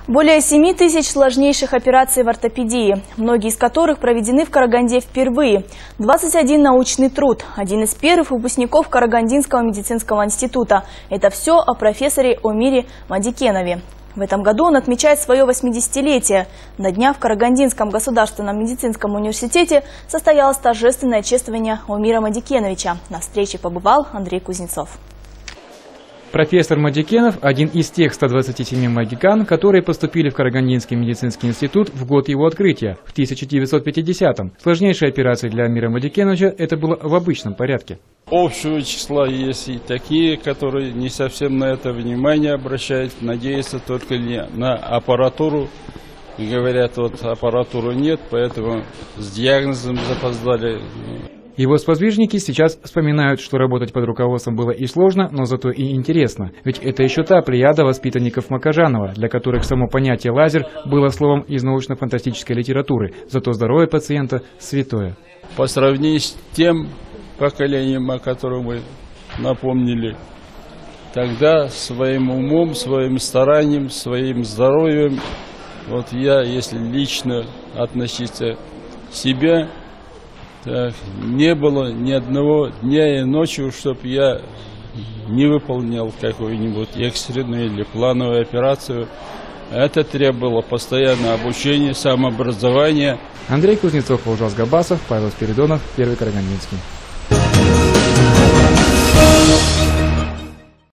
Более 7 тысяч сложнейших операций в ортопедии, многие из которых проведены в Караганде впервые. 21 научный труд, один из первых выпускников Карагандинского медицинского института. Это все о профессоре Омире Мадикенове. В этом году он отмечает свое 80-летие. На днях в Карагандинском государственном медицинском университете состоялось торжественное чествование Омира Мадикеновича. На встрече побывал Андрей Кузнецов. Профессор Мадикенов – один из тех 127 магикан, которые поступили в Карагандинский медицинский институт в год его открытия, в 1950-м. Сложнейшие операции для Омира Мадикеновича – это было в обычном порядке. Общего числа есть и такие, которые не совсем на это внимание обращают, надеются только на аппаратуру. И говорят, вот аппаратуры нет, поэтому с диагнозом запоздали. Его сподвижники сейчас вспоминают, что работать под руководством было и сложно, но зато и интересно. Ведь это еще та плеяда воспитанников Макажанова, для которых само понятие «лазер» было словом из научно-фантастической литературы. Зато здоровье пациента святое. По сравнению с тем поколением, о котором мы напомнили, тогда своим умом, своим старанием, своим здоровьем, вот я, если лично относиться к себе, так, не было ни одного дня и ночи, чтобы я не выполнял какую-нибудь экстренную или плановую операцию. Это требовало постоянного обучения, самообразования. Андрей Кузнецов, Ужас Габасов, Павел Спиридонов, Первый Карагандинский.